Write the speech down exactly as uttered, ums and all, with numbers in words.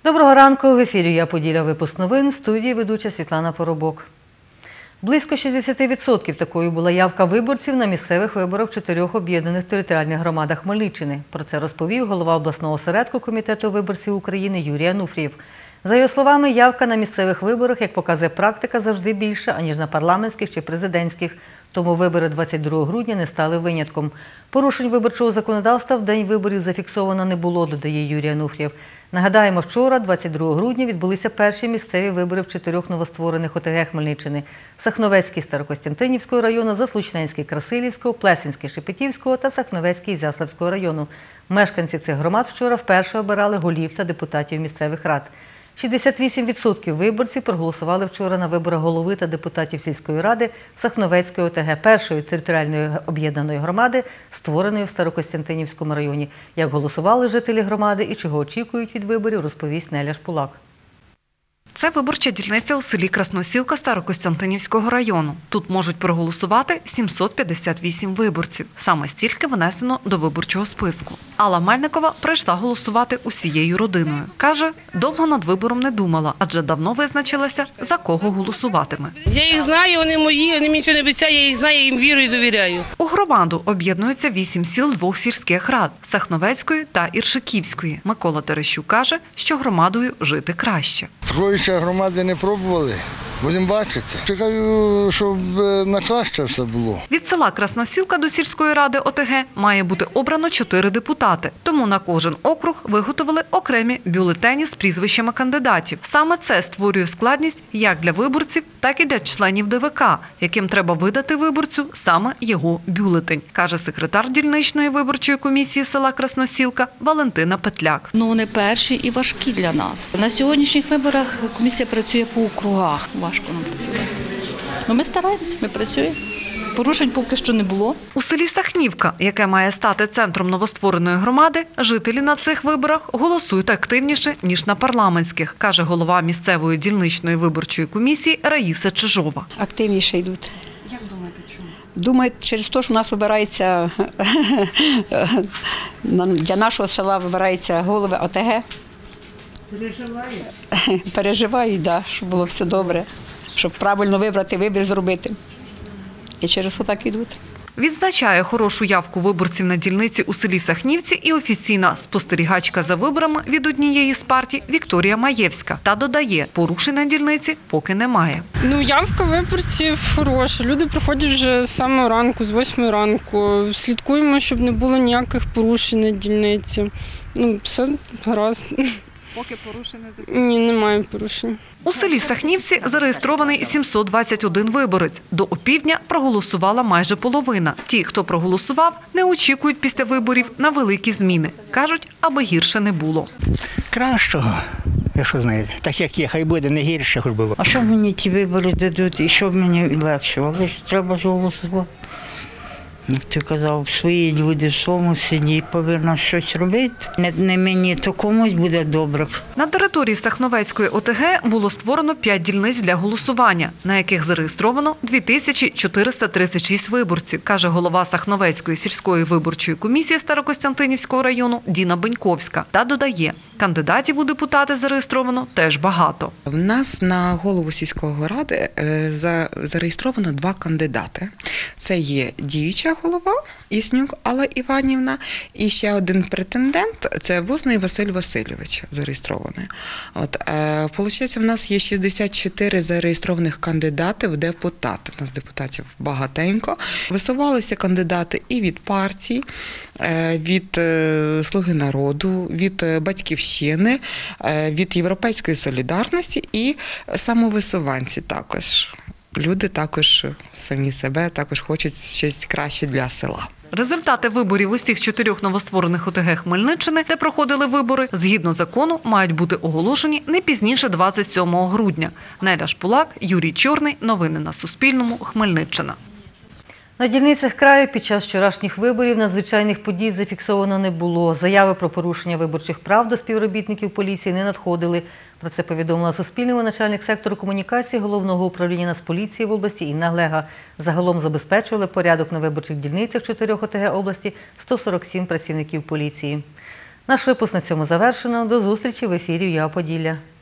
Доброго ранку. В ефірі «Я Поділля», випуск новин, в студії ведуча Світлана Поробок. Близько шістдесят відсотків такою була явка виборців на місцевих виборах в чотирьох об'єднаних територіальних громадах Хмельниччини. Про це розповів голова обласного осередку Комітету виборців України Юрій Ануфрієв. За його словами, явка на місцевих виборах, як показує практика, завжди більша, аніж на парламентських чи президентських. Тому вибори двадцять другого грудня не стали винятком. Порушень виборчого законодавства в день виборів зафіксовано не було, додає Юрій Ануфрієв. Нагадаємо, вчора, двадцять другого грудня, відбулися перші місцеві вибори в чотирьох новостворених ОТГ Хмельниччини – Сахновецький Старокостянтинівського району, Заслучненський Красилівського, Плесенський Шепетівського та Сахновецький Ізяславського району. Мешканці цих громад вчора вперше обирали голів та депутатів місцевих рад. шістдесят вісім відсотків виборців проголосували вчора на виборах голови та депутатів сільської ради Сахновецької ОТГ, першої територіальної об'єднаної громади, створеної в Старокостянтинівському районі. Як голосували жителі громади і чого очікують від виборів, розповість Неля Шпулак. Це виборча дільниця у селі Красносілка Старокостянтинівського району. Тут можуть проголосувати сімсот п'ятдесят вісім виборців. Саме стільки внесено до виборчого списку. Алла Мельникова прийшла голосувати усією родиною. Каже, довго над вибором не думала, адже давно визначилася, за кого голосуватиме. Я їх знаю, вони мої, вони мені нічого не обіцяють, я їх знаю, я їм вірю і довіряю. У громаду об'єднуються вісім сіл двох сільських рад – Сахновецької та Іршиківської. Микола Терещук каже, що громадою жити краще. Такої ще громади не пробували. Будемо бачити. Чекаю, щоб на краще все було. Від села Красносілка до сільської ради ОТГ має бути обрано чотири депутати. Тому на кожен округ виготовили окремі бюлетені з прізвищами кандидатів. Саме це створює складність як для виборців, так і для членів ДВК, яким треба видати виборцю саме його бюлетень, каже секретар дільничної виборчої комісії села Красносілка Валентина Петляк. Ну, вони перші і важкі для нас. На сьогоднішніх виборах комісія працює по округах. Важко нам працювати. Ну, ми стараємося, ми працюємо. Порушень поки що не було. У селі Сахнівка, яке має стати центром новоствореної громади, жителі на цих виборах голосують активніше, ніж на парламентських, каже голова місцевої дільничної виборчої комісії Раїса Чижова. Активніше йдуть. Як думаєте, чому? Думаю, через те, що у нас вибирається, для нашого села вибираються голови ОТГ. Переживають? Переживають, так, щоб було все добре, щоб правильно вибрати, вибір зробити. І через це так йдуть. Відзначає хорошу явку виборців на дільниці у селі Сахнівці і офіційна спостерігачка за виборами від однієї з партій Вікторія Маєвська. Та додає, порушень на дільниці поки немає. Ну, явка виборців хороша. Люди приходять вже з самого ранку, з восьмої ранку. Слідкуємо, щоб не було ніяких порушень на дільниці. Ну, все гаразд. Поки порушень не зафіксовано? Ні, немає порушень. У селі Сахнівці зареєстрований сімсот двадцять один виборець. До опівдня проголосувала майже половина. Ті, хто проголосував, не очікують після виборів на великі зміни. Кажуть, аби гірше не було. Кращого, якщо знаєте. Так як є, хай буде, не гірше хоч було. А що мені ті вибори дадуть і що мені легше? Але ж треба ж голосувати. Як ти казав, свої люди в своєму селі повинні щось робити. Не, не мені, то комусь буде добре. На території Сахновецької ОТГ було створено п'ять дільниць для голосування, на яких зареєстровано дві тисячі чотириста тридцять шість виборців, каже голова Сахновецької сільської виборчої комісії Старокостянтинівського району Діна Беньковська. Та додає, кандидатів у депутати зареєстровано теж багато. В нас на голову сільської ради зареєстровано два кандидати. Це є діюча голова Яснюк Алла Іванівна і ще один претендент – це Возний Василь Васильович зареєстрований. От, е, получається, в нас є шістдесят чотири зареєстрованих кандидати в депутати. У нас депутатів багатенько. Висувалися кандидати і від партій, е, від е, Слуги народу, від е, Батьківщини, е, від Європейської солідарності і самовисуванці також. Люди також самі себе також хочуть щось краще для села. Результати виборів усіх чотирьох новостворених ОТГ Хмельниччини, де проходили вибори, згідно закону, мають бути оголошені не пізніше двадцять сьомого грудня. Неля Шпулак, Юрій Чорний. Новини на Суспільному. Хмельниччина. На дільницях краю під час вчорашніх виборів надзвичайних подій зафіксовано не було. Заяви про порушення виборчих прав до співробітників поліції не надходили. Про це повідомила Суспільному начальник сектору комунікації Головного управління Нацполіції в області Інна Глега. Загалом забезпечували порядок на виборчих дільницях чотирьох ОТГ області сто сорок сім працівників поліції. Наш випуск на цьому завершено. До зустрічі в ефірі «ЮА Поділля».